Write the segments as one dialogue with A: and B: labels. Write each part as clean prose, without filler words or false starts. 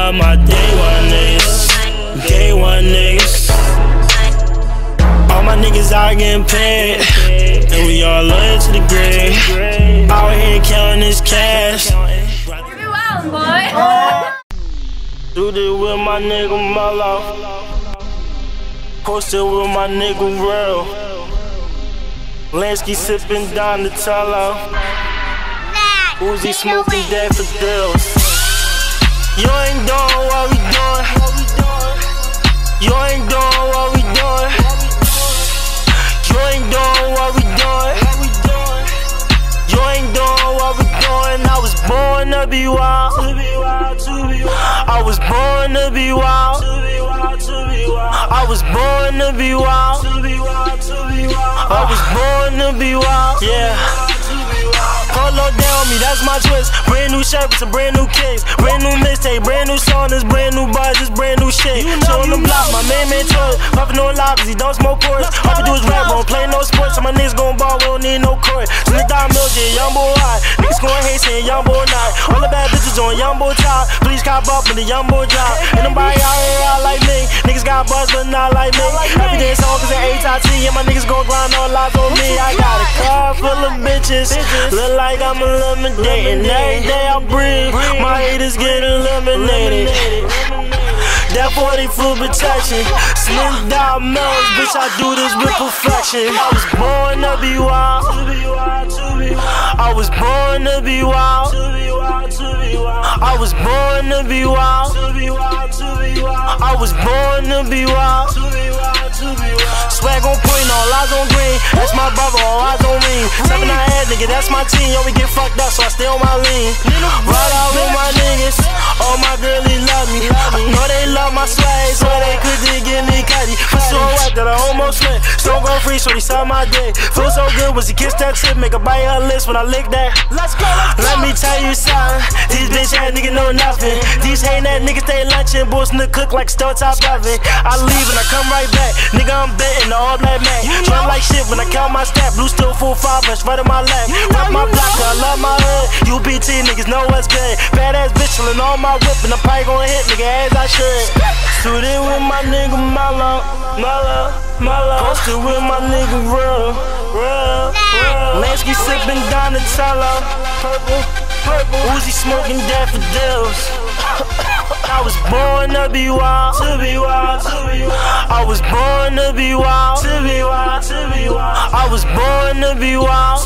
A: love my day one niggas. Day one niggas. All my niggas out getting paid, and we all loyal to the grave. Out here counting this cash.
B: You be wild, boy.
A: Do this with my nigga Mellow. Posted with my nigga Real. Lansky sipping Donatello. Uzi smoking daffodils. You ain't doing what we doing. You ain't doing what we doing. You ain't doing what we doing. You ain't doing what we doing. I was born to be wild. I was born to be wild. I was born to be wild. I was born to be wild. Yeah. Polo down me, that's my twist. Brand new shirt with some brand new kicks. Brand new mixtape, brand new song, this brand new buzz, this brand new shit. Showing the block, my man told. Puffin' on loud cause he don't smoke ports. All we do is rap, won't play no sports. So my niggas gon' ball, we don't need no court. Slick down Milton, young boy high. Niggas gon' hate saying young boy not. All the bad bitches on young boy top. Please cop up in the young boy job. Ain't nobody out here out like me. Niggas got buzz but not like me. Every day song cause it's HIT and my niggas gon' grind all lives on me. I got a car full of bitches. Look like I'm eliminating. Every day I breathe, my haters get eliminated. That 40 full protection. Slim down melons, bitch, I do this with perfection. I was born to be wild. I was born to be wild. I was born to be wild. I was born to be wild. Swag on point, all eyes on green. That's my brother, all eyes on me. 7 I had, nigga, that's my team. Yo, we get fucked up, so I stay on my lean. Ride out with my niggas. All my girlies love me. I know they love my swag, so they couldn't give me cutty. Feel so wet that I almost went. Stone gon' free, so they saw my dick. Feel so good once he kissed that tip. Make her bite her lips when I lick that. Let's go, let me tell you something. These bitch ass niggas know nothing. These hating that niggas stay lunching. Boys in the cook like stove top oven. I leave and I come right back. Nigga, I'm betting the all black man. Run like shit when I count my stat. Blue still full 5 inch right in my lap. Rap my block, I love my hood. UBT niggas know what's good. Badass bitch chillin' on my whip and the pipe gon' hit nigga as I should. Suited with my nigga Mellow. Posted with my nigga Real. Lansky sipping Donatello. Purple. Uzi smoking daffodils. I was born to be wild. I was born to be wild. I was born to be wild.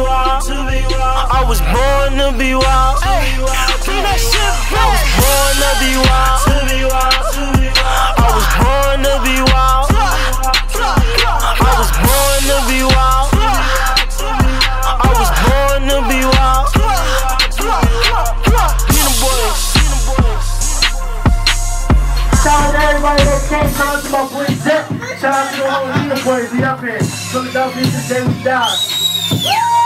A: I was born to be wild. I was born to be wild. I was born to be wild. I was born to be wild. I was born to be wild.
C: Shout out to everybody that came. Shout out to my boy Zep. Shout out to the whole Leader boys. We up here. Philadelphia today we die.